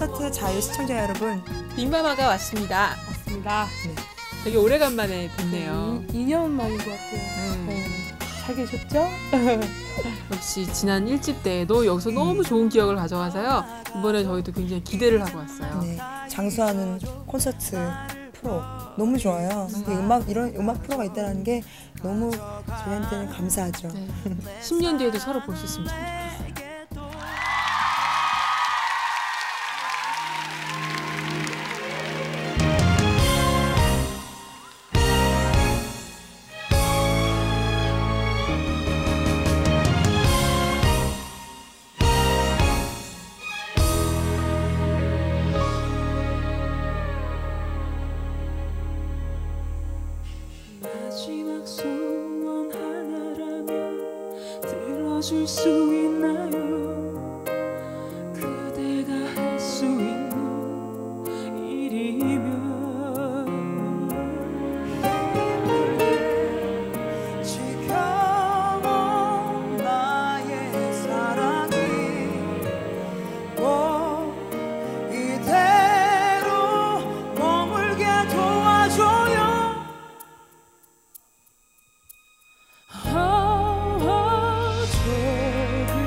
콘서트 자유 시청자 여러분, 빅마마가 왔습니다. 맞습니다. 네. 되게 오래간만에 뵙네요. 2년 만인 것 같아요. 네. 잘 계셨죠? 역시 지난 1집 때에도 여기서 너무 좋은 기억을 가져와서요. 이번에 저희도 굉장히 기대를 하고 왔어요. 네, 장수하는 콘서트 프로 너무 좋아요. 이런 음악 프로가 있다는 게 너무 저희한테는 감사하죠. 네. 10년 뒤에도 서로 볼 수 있으면 참 좋겠어요. 마지막 소원 하나라면 들어줄 수 있나요? 그대가 할 수 있는 일이면 지켜온 나의 사랑이 꼭 이대로 머물게 도와줘요. 조금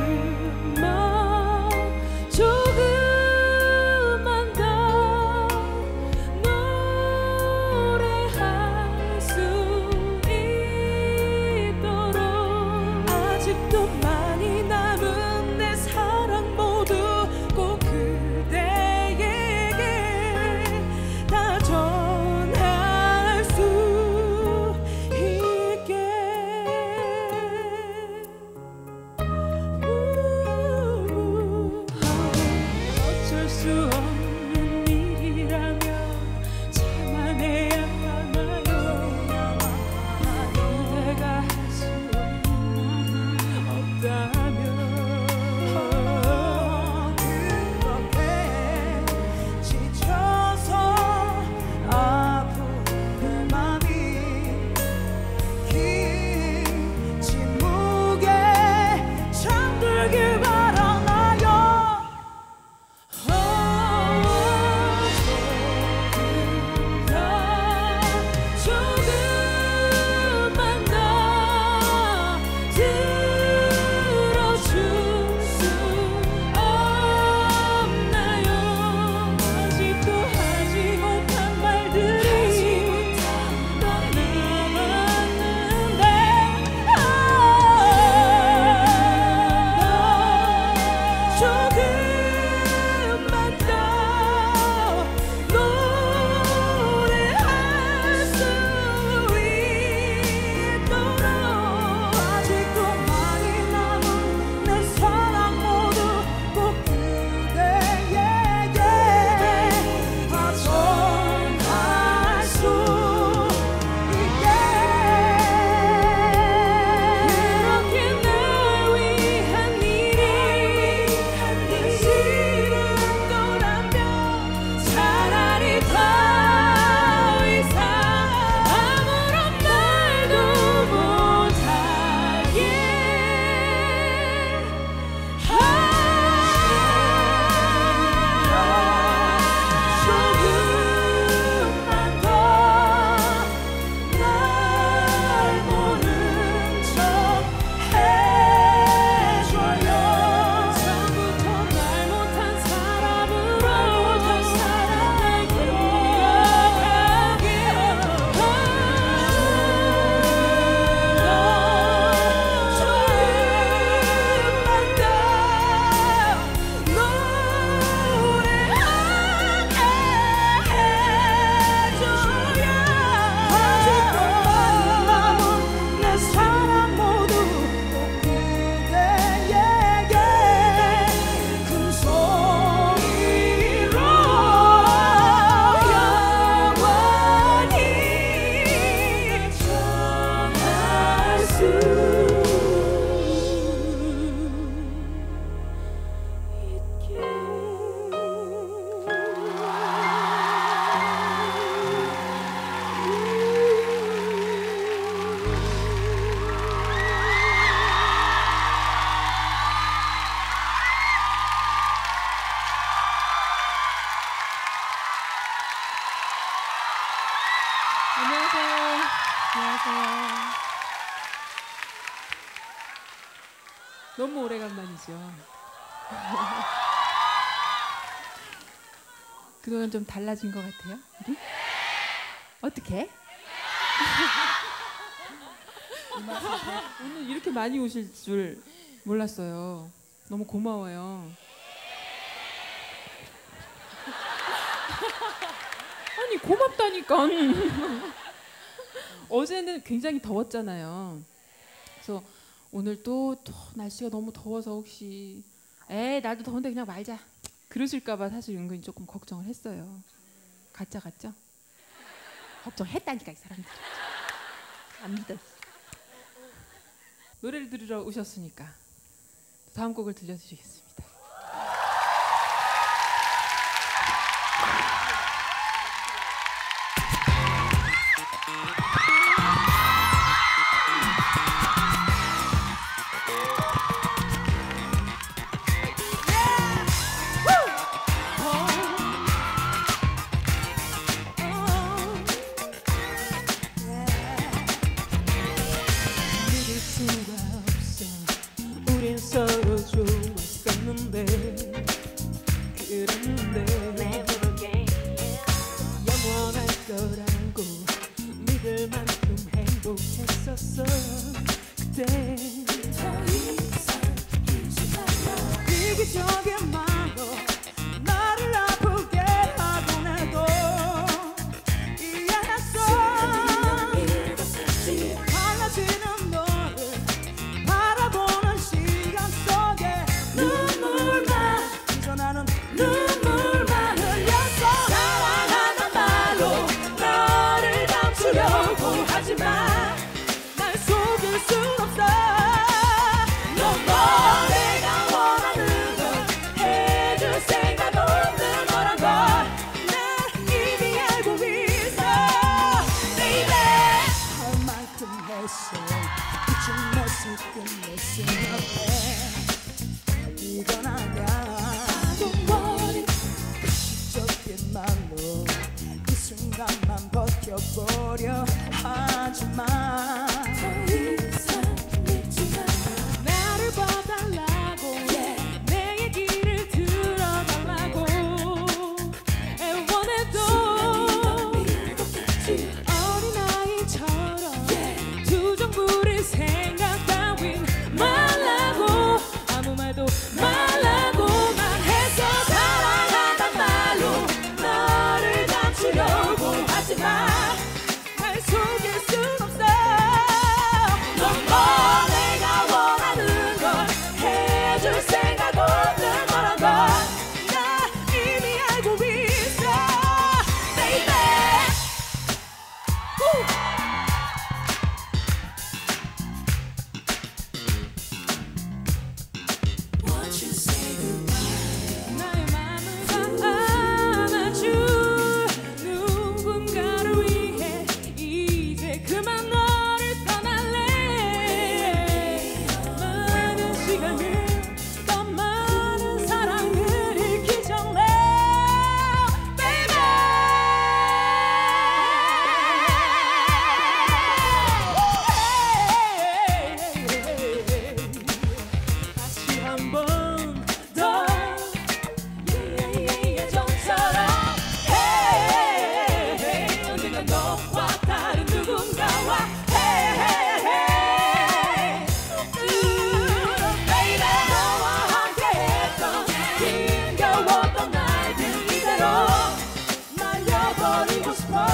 안녕하세요. 너무 오래간만이죠. 그동안 좀 달라진 것 같아요. 우리? 어떻게? 오늘 이렇게 많이 오실 줄 몰랐어요. 너무 고마워요. 아니 고맙다니까. 어제는 굉장히 더웠잖아요. 그래서 오늘 또 날씨가 너무 더워서 혹시 날도 더운데 그냥 말자 그러실까봐 사실 은근히 조금 걱정을 했어요. 가짜 같죠? 걱정했다니까 이 사람들. 안 믿었어. 노래를 들으러 오셨으니까 다음 곡을 들려드리겠습니다. 믿을 수가 없어. 우린 서로 좋았었는데 그랬는데 영원할 거라고 믿을 만큼 행복했었어. 그때 이기적인 말로 나를 아프게 하곤 해도 이해했어. 달라지는 너를 바라보는 시간 속에 눈물만 그저 나는 눈물만 흘렸어. 사랑한단 말로 너를 감추려고 하지만 날 속일 순 없어. 너무 내가 원하는 걸 해줄 생각 없는 거란 걸 난 이미 알고 있어. Baby 할 만큼 했어. 이쯤 mes을 끝냈으면 해. 이건 아니야. 가식적인 말로 이 순간만 버텨보려 하지만 나를 봐달라고 내 얘기를 들어달라고 애원해도 어린아이처럼 투정부릴 생각 따윈 말라고 아무 말도 말라고만 했어. 사랑한단 말로 너를 감추려고 하지만 날 속일 순 없어. 너무 내가 원하는 걸 해줄 생각 없는 거란 걸 나 이미 알고 있어. Baby 나의 맘을 안아줄 누군가를 위해 이제 그만 너를 떠날래. 많은 시간을 더 많은 사랑을 잃기 전에 Baby 다시 한번 더 예전처럼 언젠가 너와 다른 누군가와 Baby 너와 함께했던 힘겨웠던 날들 이대로 날려버리고 싶어.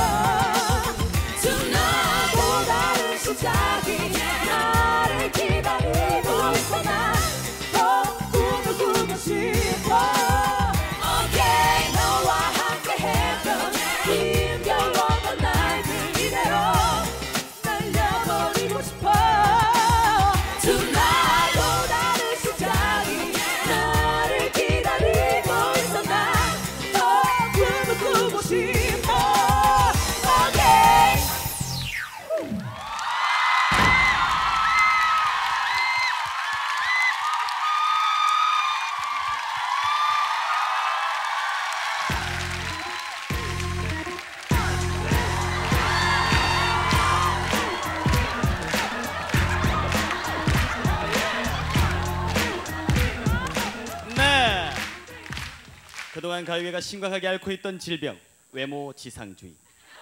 Tonight 또 다른 시작이 나를 기다리고 있어. 난 더 꿈을 꾸고 싶어. Okay 너와 함께했던 힘겨웠던 날들 이대로 날려버리고 싶어. Tonight 또 다른 시작이 나를 기다리고 있어. 난 더 꿈을 꾸고 싶어. Okay 그동안 가요계가 심각하게 앓고 있던 질병, 외모 지상주의.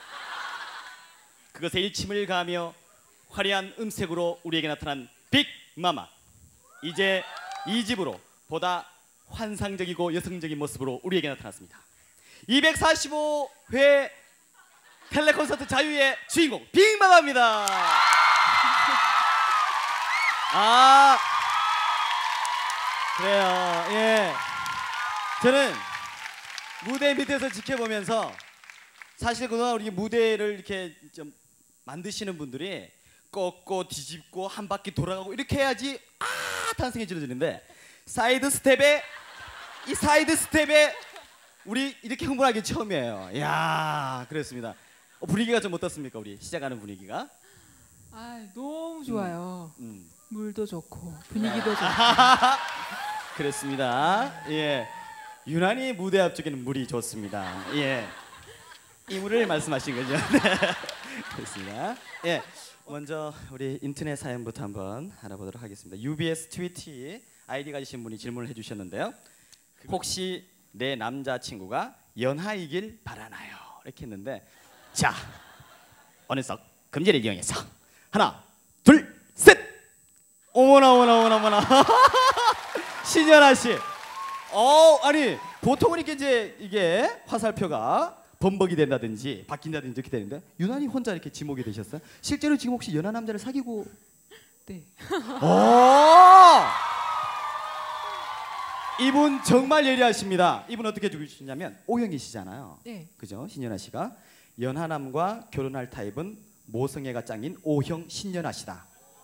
그것에 일침을 가하며 화려한 음색으로 우리에게 나타난 빅마마. 이제 2집으로 보다 환상적이고 여성적인 모습으로 우리에게 나타났습니다. 245회 텔레콘서트 자유의 주인공 빅마마입니다. 아, 그래요. 예, 저는 무대 밑에서 지켜보면서 사실 그동안 우리 무대를 이렇게 좀 만드시는 분들이 꺾고 뒤집고 한 바퀴 돌아가고 이렇게 해야지 탄성이 질러지는데 이 사이드 스텝에 우리 이렇게 흥분하기 처음이에요. 이야, 그렇습니다. 분위기가 좀 어떻습니까? 우리 시작하는 분위기가? 아, 너무 좋아요. 음. 물도 좋고 분위기도 좋고. 그렇습니다. 예, 유난히 무대 앞쪽에는 물이 좋습니다. 예, 이 물을 말씀하신 거죠? 네, 그렇습니다. 예, 먼저 우리 인터넷 사연부터 한번 알아보도록 하겠습니다. UBS 트위티 아이디 가지신 분이 질문을 해주셨는데요. 혹시 내 남자친구가 연하이길 바라나요? 이렇게 했는데, 자, 어느 썩 금지를 이용해서 하나, 둘, 셋. 어머나. 신연아 씨. 아니 보통은 이렇게 이게 화살표가 범벅이 된다든지 바뀐다든지 이렇게 되는데 유난히 혼자 이렇게 지목이 되셨어요? 실제로 지금 혹시 연하 남자를 사귀고? 네. 이분 정말 예리하십니다. 이분 어떻게 죽으시냐면 O형이시잖아요. 네. 그죠? 신연아 씨가 연하남과 결혼할 타입은 모성애가 짱인 O형 신연아 씨다.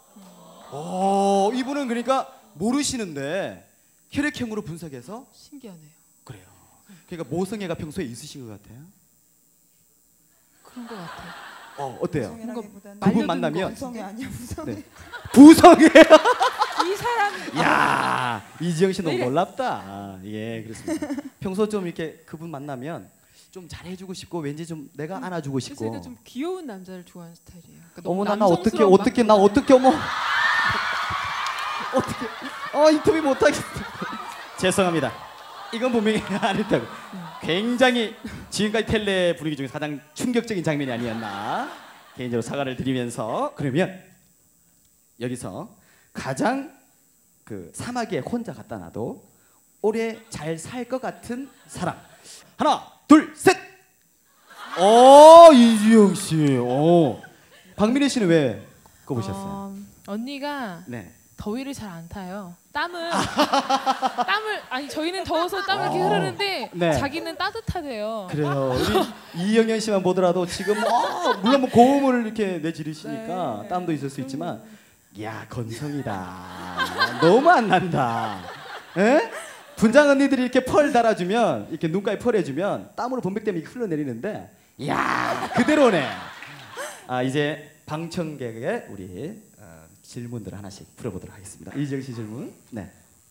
이분은 그러니까 모르시는데 혈액형으로 분석해서 신기하네요. 그래요. 그러니까 모성애가 평소에 있으신 것 같아요. 그런 것 같아요. 어때요? 성애라기보다는 그분 만나면 부성애 아니야, 부성애. 네. 부성애. 이 사람이 야, 이지영 씨 너무 놀랍다. 예, 그렇습니다. 평소 좀 이렇게 그분 만나면 좀 잘해주고 싶고 왠지 좀 내가 안아주고 싶고. 제가 좀 귀여운 남자를 좋아하는 스타일이에요. 그러니까 너무 어머나, 나 남성스러운 어떻게 어머. 어떻게 인터뷰 못하겠어. 죄송합니다. 이건 분명히 아니다고. 굉장히 지금까지 텔레 분위기 중에 가장 충격적인 장면이 아니었나 개인적으로 사과를 드리면서, 그러면 여기서 가장 그 사막에 혼자 갖다 놔도 오래 잘 살 것 같은 사람, 하나 둘 셋. 이지영 씨. 박민혜 씨는 왜 꼽으셨어요? 언니가 네. 더위를 잘 안 타요. 땀을 아니 저희는 더워서 땀을 이렇게 흐르는데 네. 자기는 따뜻하대요. 그래요. 우리 이영현 씨만 보더라도 지금 물론 뭐 고음을 이렇게 내지르시니까 네. 땀도 있을 수 있지만, 야, 건성이다. 너무 안 난다. 에? 분장 언니들이 이렇게 펄 달아주면, 이렇게 눈가에 펄 해주면 땀으로 범벅되면 이렇게 흘러내리는데, 야, 그대로네. 이제 방청객의 우리 질문들을 하나씩 풀어보도록 하겠습니다. 이지영 씨 질문. 네.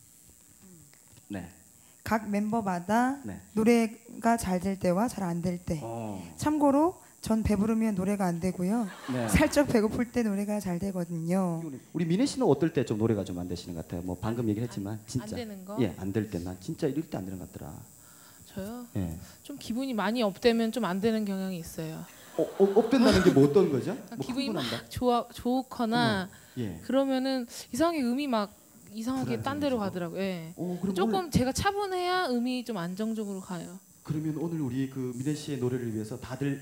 각 멤버마다 네. 노래가 잘 될 때와 잘 안 될 때. 참고로 전 배부르면 노래가 안 되고요. 네. 살짝 배고플 때 노래가 잘 되거든요. 우리 민혜 씨는 어떨 때 좀 노래가 좀 안 되시는 것 같아요? 뭐 방금 얘기를 했지만 진짜. 안 되는 거? 예, 안 될 때 난 진짜 이럴 때 안 되는 것 같더라. 저요? 예. 좀 기분이 많이 업되면 좀 안 되는 경향이 있어요. 업된다는 게 뭐 어떤 거죠? 뭐 기분이 막 흥분한다? 좋거나 예. 그러면은 이상하게 음이 막 이상하게 딴 데로 불안정해지고? 가더라고요. 예. 그럼 조금 오늘, 제가 차분해야 음이 좀 안정적으로 가요. 그러면 오늘 우리 그 민혜 씨의 노래를 위해서 다들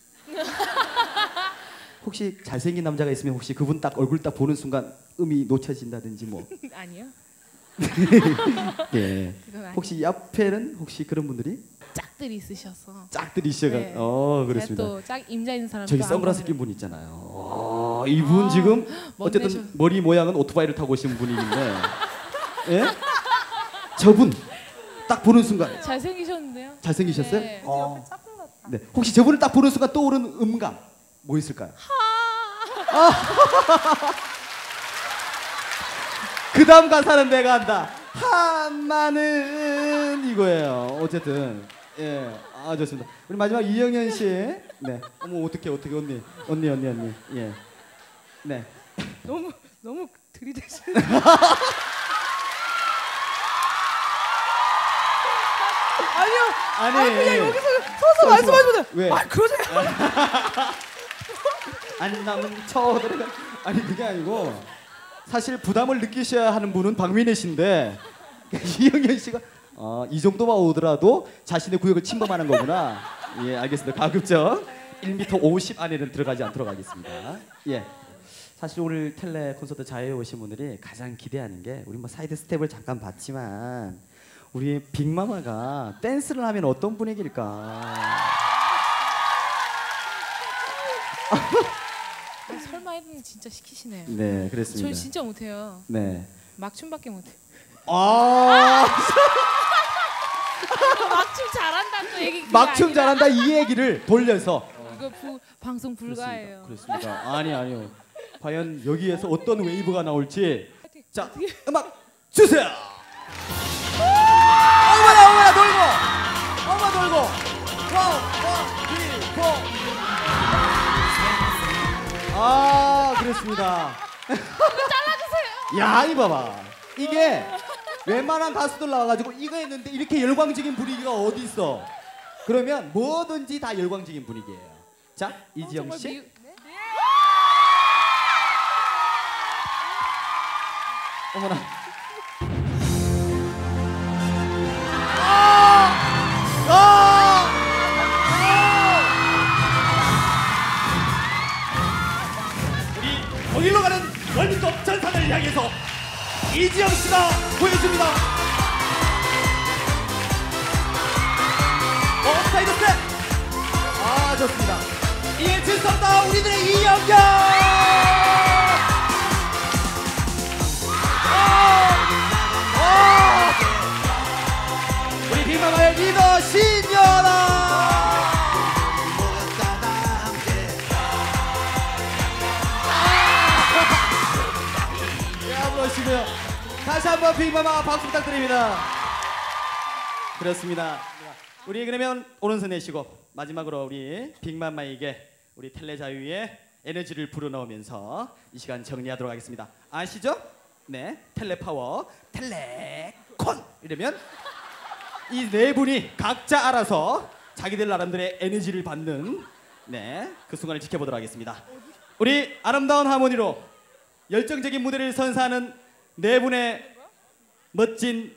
혹시 잘생긴 남자가 있으면 혹시 그분 딱 얼굴 딱 보는 순간 음이 놓쳐진다든지 뭐. 아니요. 예. 그건 아니에요. 혹시 옆에는 혹시 그런 분들이 짝들이 있으셔서. 짝들이 있어가. 네. 그렇습니다. 또짝 임자 있는 사람. 저기 선글라스 낀 분 있잖아요. 이분 지금 어쨌든 멋내셔. 머리 모양은 오토바이를 타고 오신 분인데, 예? 저분 딱 보는 순간 잘생기셨는데요. 잘생기셨어요? 네. 네. 혹시 저분을 딱 보는 순간 떠오르는 음감 뭐 있을까요? 그 다음 가사는 내가 한다. 한마는 이거예요. 어쨌든 예, 좋습니다. 우리 마지막 이영현 씨. 네. 어머 어떻게 언니. 예. 네. 너무 들이대시는. 아니 그냥 여기서 서서 말씀하시면 왜? 아 그러세요. 안 남은 처들은 아니 그게 아니고 사실 부담을 느끼셔야 하는 분은 박민혜 씨인데 이영현 씨가 이 정도만 오더라도 자신의 구역을 침범하는 거구나. 예, 알겠습니다. 가급적 1m 50 안에는 들어가지 않도록 하겠습니다. 예. 사실 오늘 텔레 콘서트 자유에 오신 분들이 가장 기대하는 게 우리 뭐 사이드 스텝을 잠깐 봤지만 우리 빅마마가 댄스를 하면 어떤 분위기일까? 설마 해도 진짜 시키시네요. 네, 그렇습니다. 저 진짜 못해요. 네. 막춤밖에 못해요. 아, 막춤 잘한다는 얘기. 그게 막춤 아니라 잘한다 이 얘기를 돌려서. 이거 방송 불가예요. 그렇습니다. 아니요. 과연 여기에서 어떤 웨이브가 나올지. 자, 음악 주세요. 어머나 돌고. 그렇습니다. 잘라주세요. 야, 이 봐봐. 이게 웬만한 가수들 나와가지고 이거 했는데 이렇게 열광적인 분위기가 어디 있어? 그러면 뭐든지 다 열광적인 분위기예요. 자, 이지영 씨. 어머나. 우리 거길로 가는 월드컵 전선을 향해서 이지영 씨가 보여줍니다. 사이드 스텝. 좋습니다. 이해칠 수 없다 우리들의 이영경. 우리 빅마마의 리더 신연아. 부르시고요. 다시 한번 빅마마 박수 부탁드립니다. 그렇습니다. 우리 그러면 오른손 내쉬고 마지막으로 우리 빅마마에게 우리 텔레자유의 에너지를 불어넣으면서 이 시간 정리하도록 하겠습니다. 아시죠? 네, 텔레파워, 텔레콘 이러면 이 네 분이 각자 알아서 자기들 나름대로의 에너지를 받는 그 순간을 지켜보도록 하겠습니다. 우리 아름다운 하모니로 열정적인 무대를 선사하는 네 분의 멋진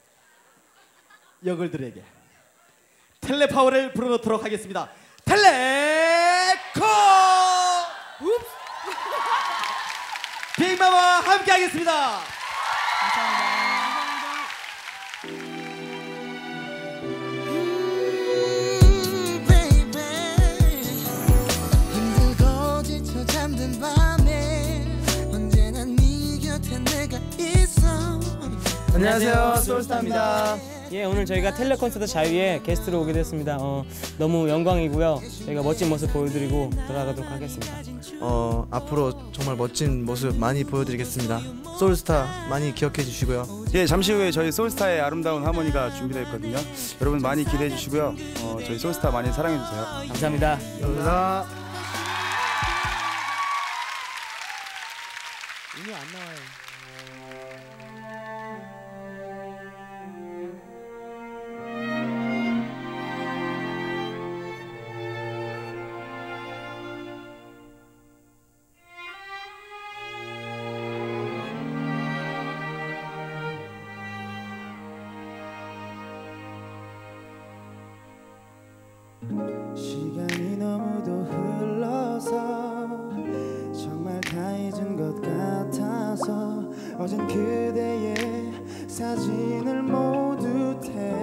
여걸들에게 텔레파워를 불어넣도록 하겠습니다. 텔레콘! 빅마마와 함께 하겠습니다. 힘들고 지쳐 잠든 밤에 언제나 네 곁에 내가 있어. 안녕하세요, 소울스타입니다. 예, 오늘 저희가 텔레 콘서트 자유에 게스트로 오게 됐습니다. 너무 영광이고요. 저희가 멋진 모습 보여드리고 돌아가도록 하겠습니다. 앞으로 정말 멋진 모습 많이 보여드리겠습니다. 소울스타 많이 기억해 주시고요. 예, 잠시 후에 저희 소울스타의 아름다운 하모니가 준비되어 있거든요. 여러분 많이 기대해 주시고요. 저희 소울스타 많이 사랑해 주세요. 감사합니다. 감사합니다. 음이 안 나와요. 시간이 너무도 흘러서 정말 다 잊은 것 같아서 어젠 그대의 사진을 모두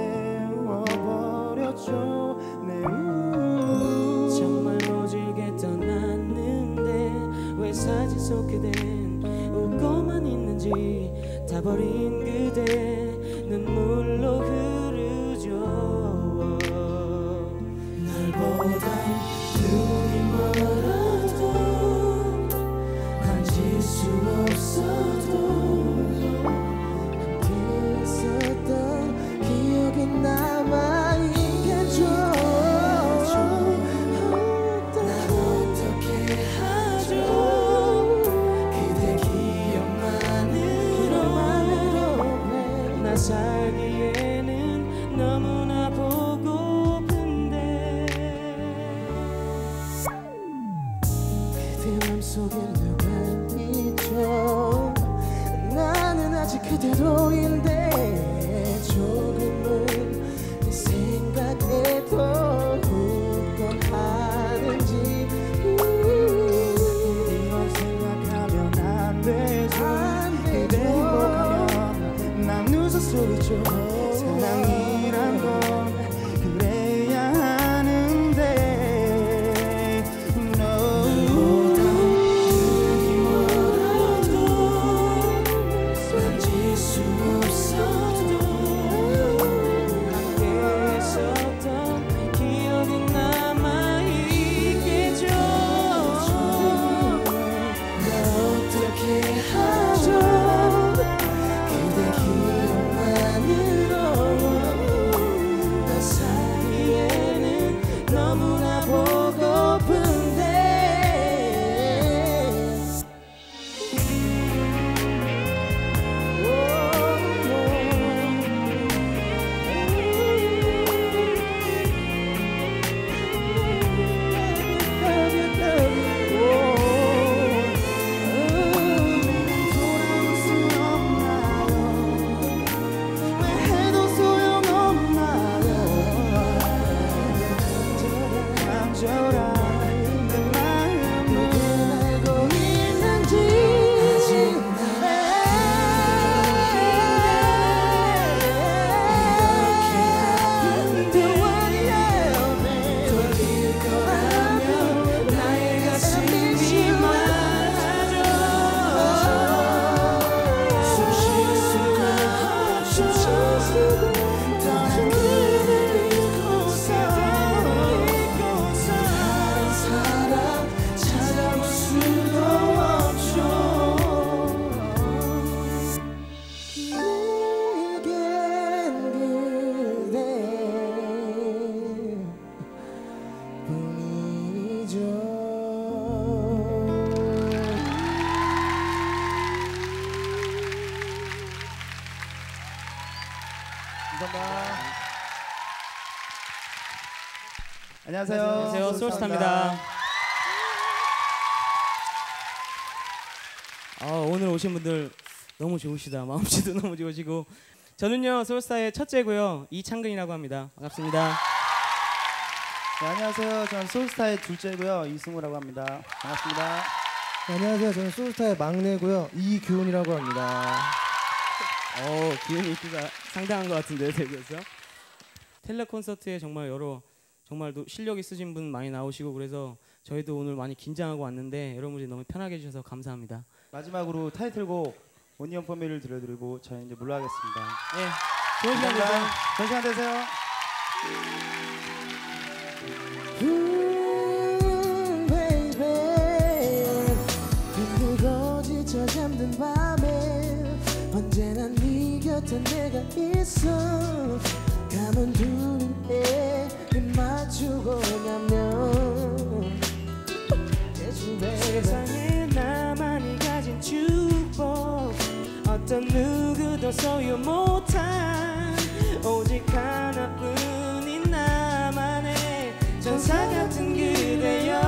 태워버렸죠. 네, 정말 모질게 떠났는데 왜 사진 속 그댄 웃고만 있는지 다 버린 그대 눈물로 흐르죠. 날보다 눈이 멀어도 만질 수 없어도 함께 있었던 기억이 남아있겠죠. 난 어떻게 하죠. 그대 기억만으로 속에 누가 있죠. 나는 아직 그대로인데 조금은 네 생각에도 웃곤 하는지 이런 생각하면 안 되죠. 그대 행복하면 난 웃어 소리죠. 사랑이란 건 그래야 하는데 만질 수 없어도 함께 했었던 기억이 남아있겠죠. 어떻게 하죠. 그대 기억만으로 나 사이에는 너무나 보고픈데 돌아올 수 없나요? 왜 해도 소용없나요? 간절한 내 마음을 알고 있는지 이렇게 아픈데 돌릴 거라면 나의 가슴이 말하죠. 숨 쉴 수가 없죠. 떠난 그댈 잊고서 다른 사람 찾아볼 수도 없죠. 내겐 그대 뿐이죠. 안녕하세요. 안녕하세요. 소울스타입니다. 오늘 오신 분들 너무 좋으시다. 마음씨도 너무 좋으시고. 저는요 소울스타의 첫째고요. 이창근이라고 합니다. 반갑습니다. 네, 안녕하세요. 저는 소울스타의 둘째고요. 이승우라고 합니다. 반갑습니다. 네, 안녕하세요. 저는 소울스타의 막내고요. 이규훈이라고 합니다. 기운이 있기가 상당한 것 같은데요, 데뷔해서. 텔레 콘서트에 정말 정말 실력 있으신 분 많이 나오시고 그래서 저희도 오늘 많이 긴장하고 왔는데 여러분들이 너무 편하게 해주셔서 감사합니다. 마지막으로 타이틀곡 온니언 포미를 들려드리고 저희 이제 물러가겠습니다. 네, 좋은 시간 되세요. 좋은 시간 되세요. baby 힘들고 지쳐 잠든 밤에 언제나 네 곁에 내가 있어. 감은 두 눈에 입 맞추고 나면 세상에 나만이 가진 축복 어떤 누구도 소유 못한 오직 하나뿐인 나만의 천사 같은 그대여.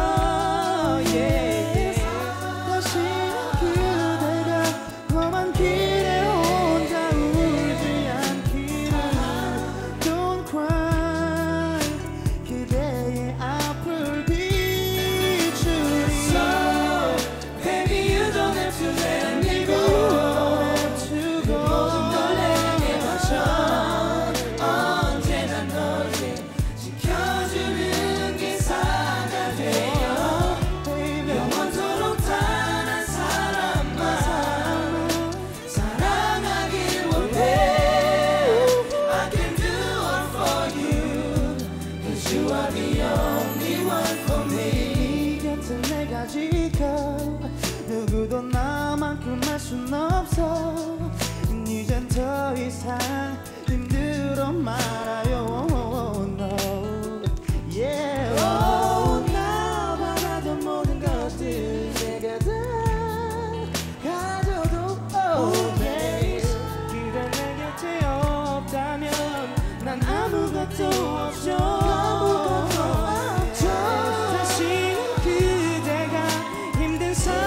다시 그대가 험한 길에 혼자 울지 않기를. Don't cry 그대의 앞을 비추리. So baby you don't have to let me go. 모든 걸 내게 맞춰. 언제나 너를 지켜주는 기사가 되어 영원토록 단 한 사람만 사랑하길 원해. I can do all for you 'cause you are the only one for me. 네 곁에 내가 지켜 누구도 나만큼 할 순 없어. 이젠 더 이상 힘들어 말아요. No. Yeah. 나 바라던 모든 것들 내가 다 가져도 okay. 그대 내 곁에 없다면 난 아무것도 없죠. 다시 그대가 힘든 삶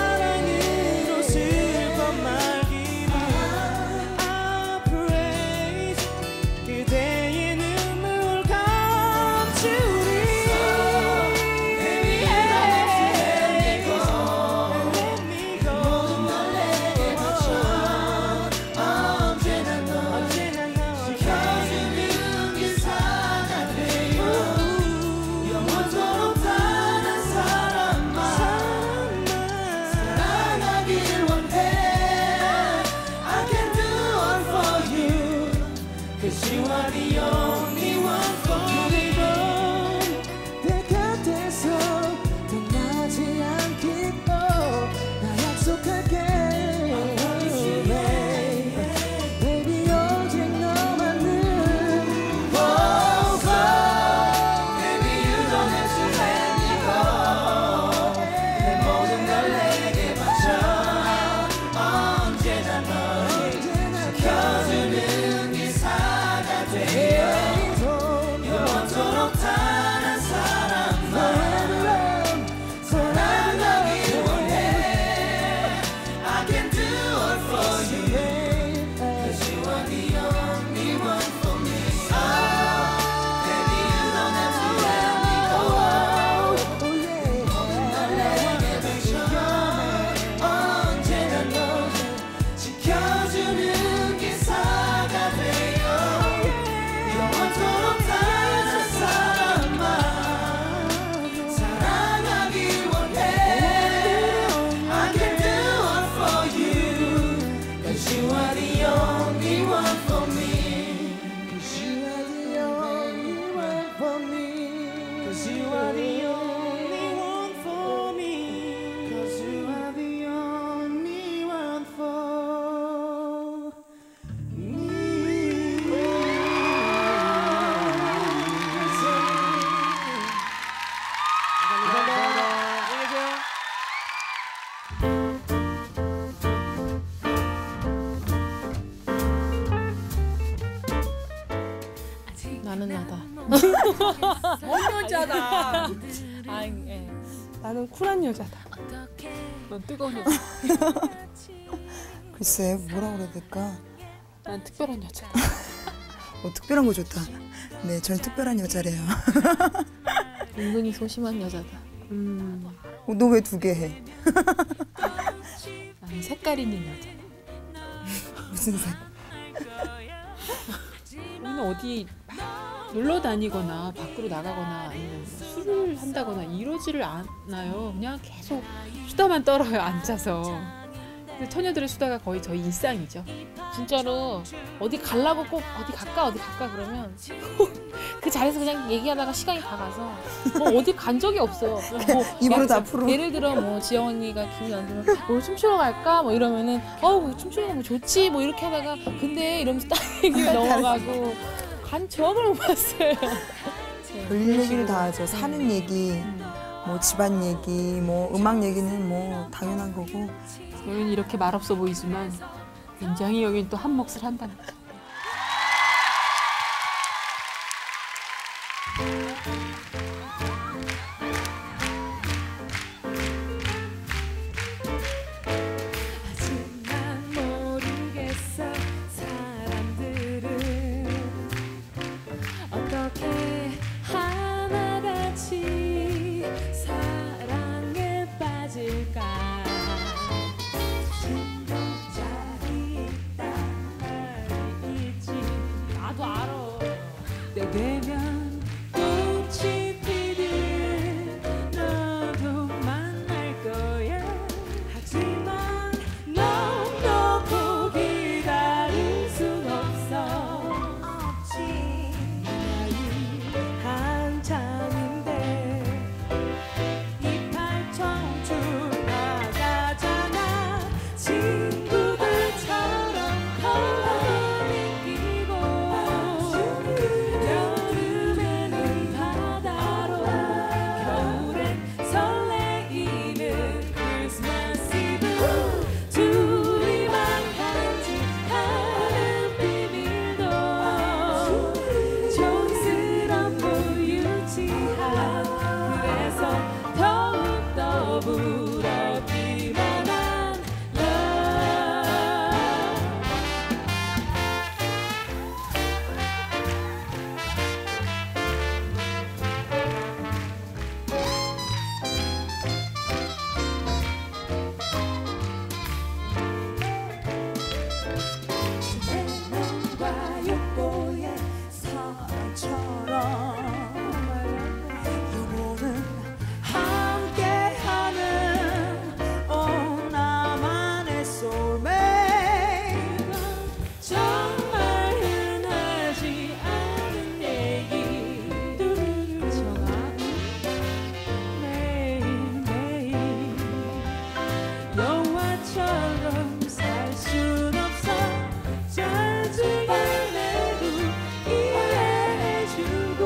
뭔 여자다. 아니, 예. 나는 쿨한 여자다. 넌 뜨거운 여자. 글쎄 뭐라 그래야 될까? 난 특별한 여자. 특별한 거 좋다. 네, 저는 특별한 여자래요. 은근히 소심한 여자다. 너 왜 2개 해? 나는 색깔 있는 여자. 무슨 색? 우리는 어디 놀러 다니거나 밖으로 나가거나 아니면 술을 한다거나 이러지를 않아요. 그냥 계속 수다만 떨어요, 앉아서. 근데 처녀들의 수다가 거의 저희 일상이죠. 진짜로 어디 가려고 꼭 어디 갈까 그러면 그 자리에서 그냥 얘기하다가 시간이 다 가서 뭐 어디 간 적이 없어요. 뭐 입으로 다 풀어. 예를 들어 뭐 지영 언니가 기분이 안 좋으면 뭐 춤추러 갈까 뭐 이러면은 춤추는 거 뭐 좋지 뭐 이렇게 하다가 근데 이러면서 딱 얘기를 넘어가고 간 적을 못 봤어요. 별 얘기를 다 하죠. 사는 얘기, 뭐 집안 얘기, 뭐 음악 얘기는 뭐 당연한 거고. 저희는 이렇게 말없어 보이지만 굉장히 여긴 또 한 몫을 한답니다. 되면 꽃이 피는 너도 만날 거야. 하지만 넌 놓고 기다릴 순 없어. 나이 한창인데 이팔 청춘 나가잖아. 친구들처럼 컬러링 끼고 여름에는 바다로 겨울엔 설레이는 크리스마스 이브. 둘이만 간직하는 비밀도 촌스럽고 유치한 그래서 더욱더 부럽기만 한 내눈과 육보의 사랑처럼 영원은 함께하는 나만의 soulmate. 정말 흔하지 않은 얘기 정하고 매일매일 영화처럼 살 순 없어. 짜증을 내도 이해해주고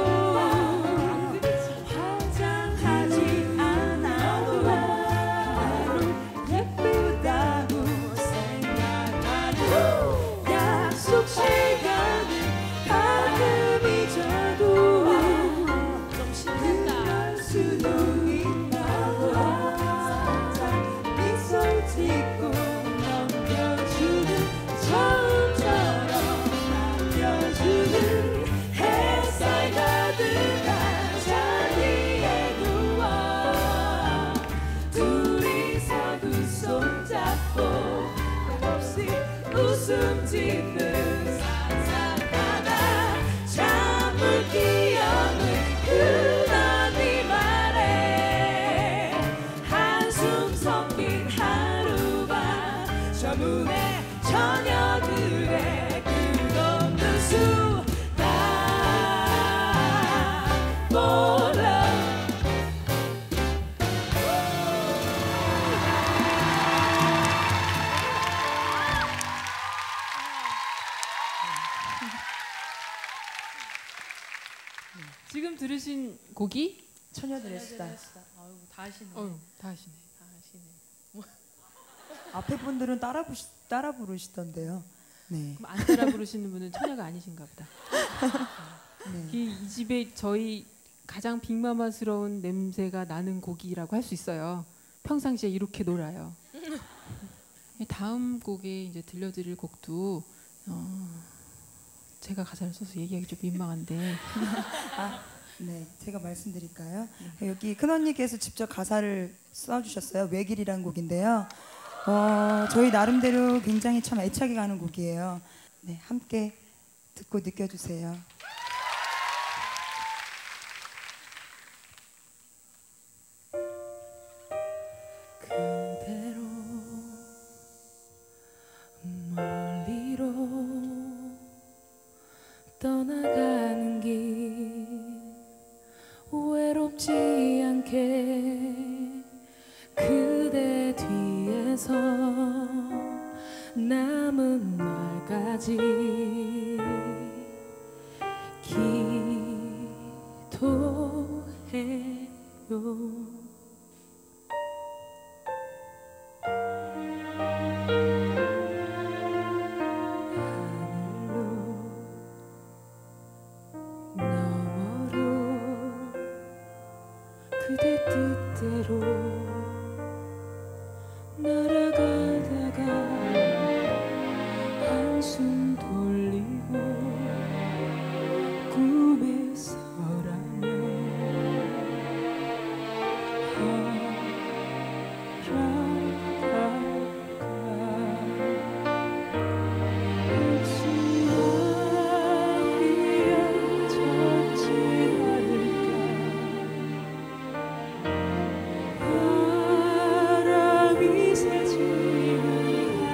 화장하지 않아도 하루 예쁘다고 생각하고 약속 시간을 가끔 잊어도 좀 신난다 수도 있다고 살짝 미소 짓고 넘겨주는 처음처럼 남겨주는 햇살 가득한 자리에 누워 둘이서 두 손잡고 끝없이 웃음 짓는 상상하다 잠을 끼어는 그날 네 말에 한숨 섞인 하루밤 저문에 처녀들의 끝없는 수다 몰라. 지금 들으신 곡이 처녀들의 수다. 아유, 다 하시네. 다 하시네. 다 하시네. 앞에 분들은 따라 부르시던데요. 네. 그럼 안 따라 부르시는 분은 처녀가 아니신가 보다. 네. 이 집에 저희 가장 빅마마스러운 냄새가 나는 곡이라고 할 수 있어요. 평상시에 이렇게 놀아요. 다음 곡에 이제 들려드릴 곡도 제가 가사를 써서 얘기하기 좀 민망한데. 네, 제가 말씀드릴까요? 여기 큰언니께서 직접 가사를 써주셨어요. 외길이라는 곡인데요. 저희 나름대로 굉장히 참 애착이 가는 곡이에요. 네, 함께 듣고 느껴주세요. 그대로 멀리로 떠나가는 길 외롭지 않게 그대 뒤에서 남은 날까지 기도해요. 그대 뜻대로 날아가다가 한숨 돌리고 꿈에서라면 혹시 나에게 젖지 않을까 바람이 새지는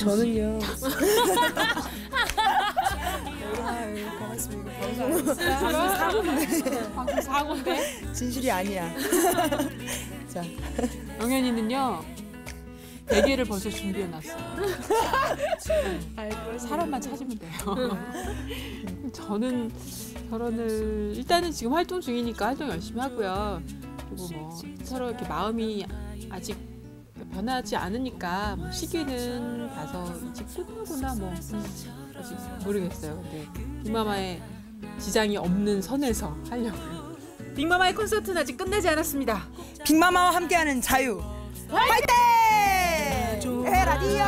저는요. 방송 사고인데 진실이 아니야. 자, 영현이는요 베개를 벌써 준비해놨어요. 사람만 찾으면 돼요. 저는 결혼을 일단은 지금 활동 중이니까 활동 열심히 하고요. 그리고 뭐 서로 이렇게 마음이 아직 변하지 않으니까 뭐 시기는 봐서 이직 끝나거나 뭐 아직 모르겠어요. 근데 빅마마의 지장이 없는 선에서 하려고요. 빅마마의 콘서트는 아직 끝나지 않았습니다. 빅마마와 함께하는 자유. 화이팅! 라디오.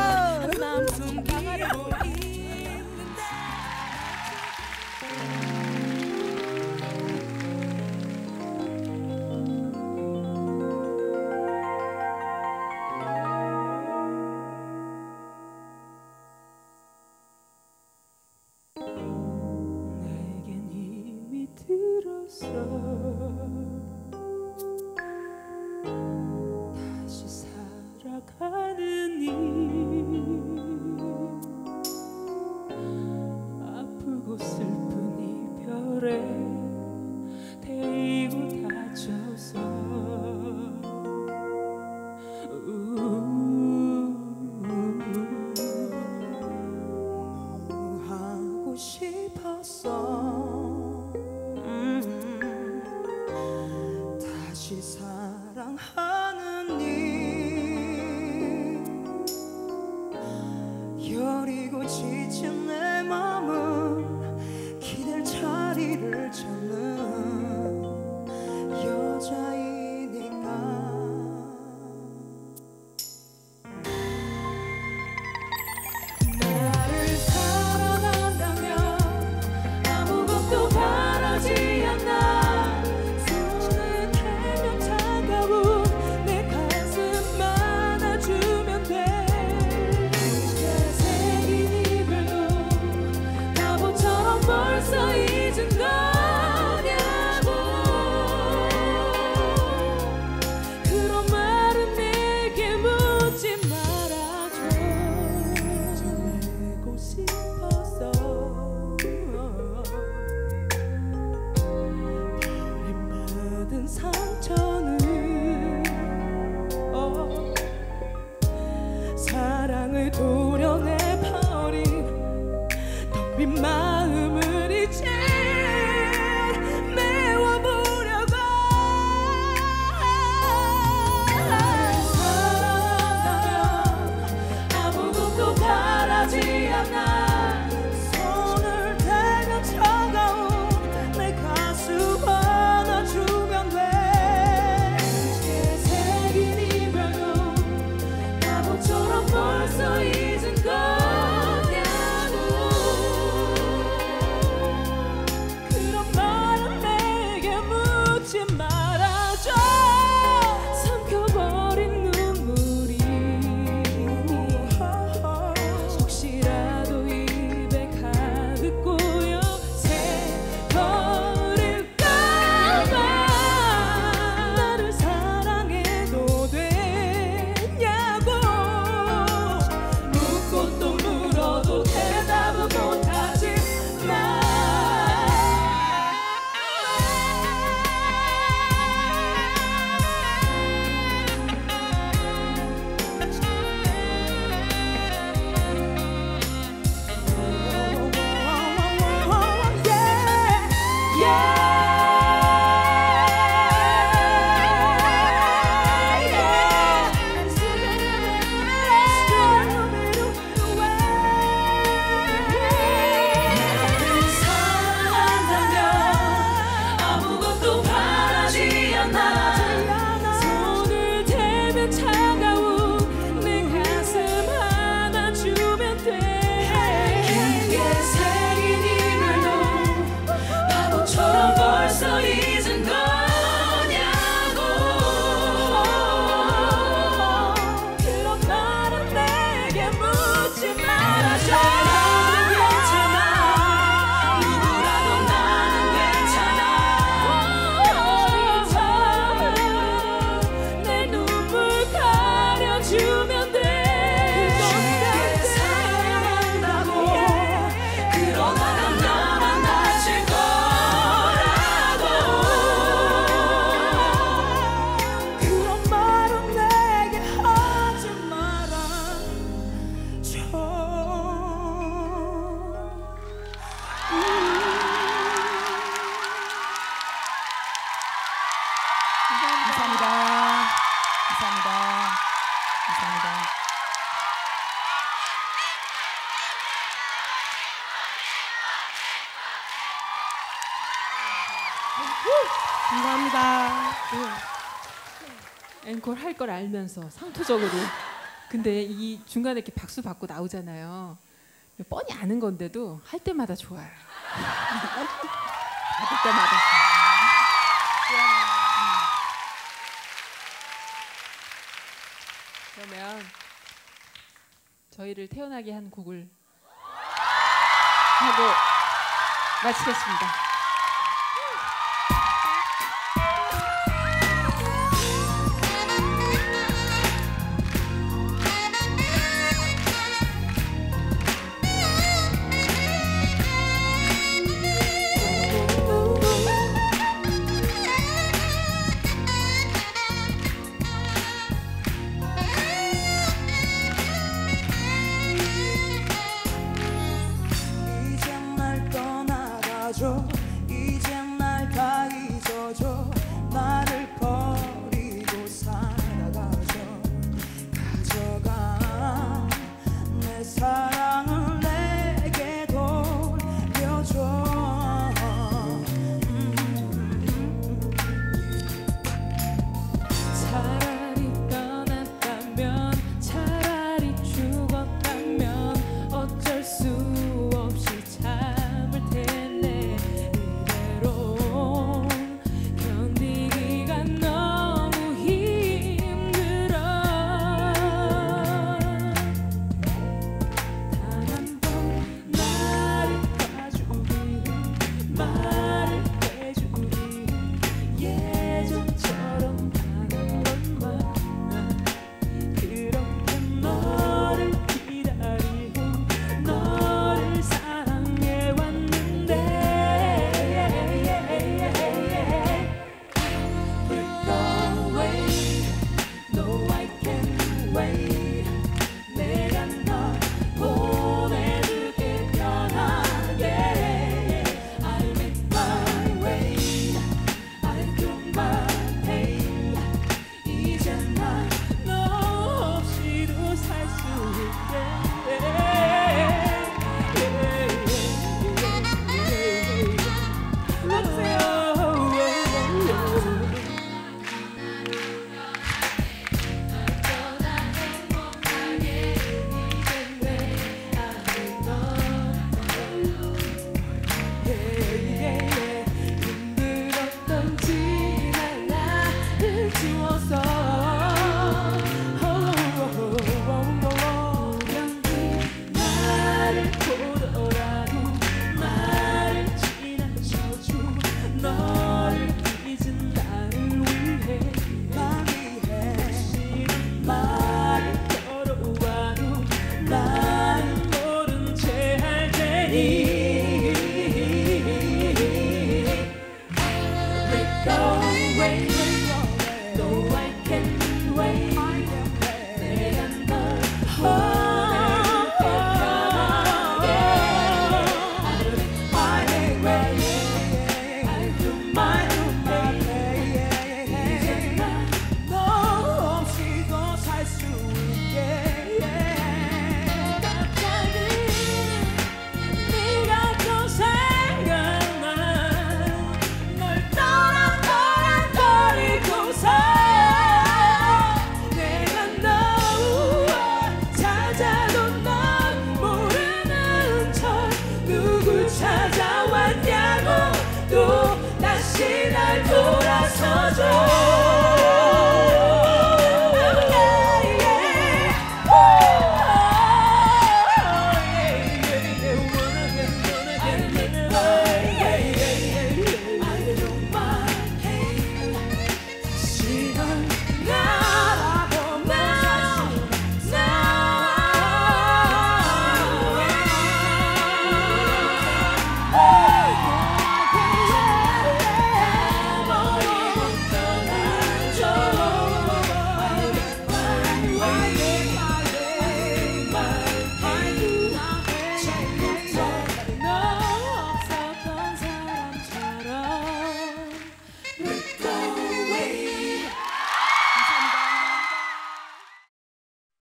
내겐 힘이 들었어 다시 살아가는 일 아프고 슬픈 이별에 데이고 다쳐서 하고 싶었어 다시 사랑하는 일 여리고 지친 내 맘은 기댈 자리를 찾는 여자이니까 나를 사랑한다면 아무것도 바라지 않아 손을 대면 차가운 내 가슴 안아주면 돼 새긴 이별도 바보처럼 벌써 잊은 거냐고 그런 말은 내게 묻지 말아줘 내고 싶어서 버림받은 상처는 사랑을 도려내버린 텅빈 마음을 이제 메워보려고 사랑한다면 아무것도 바라지 않아 손을 대면 차가운 내 가슴 안아주면 돼 새긴 이별도 바보처럼 벌써 잊은 거냐고 그런 말은 내게 묻지 말아줘 삼켜버린 눈물이 혹시라도 이 감사합니다. 앵콜 할 걸 알면서 상투적으로. 근데 이 중간에 이렇게 박수 받고 나오잖아요. 뻔히 아는 건데도 할 때마다 좋아요. 받을 때마다. 그러면 저희를 태어나게 한 곡을 하고 마치겠습니다. 이제 날 떠나가줘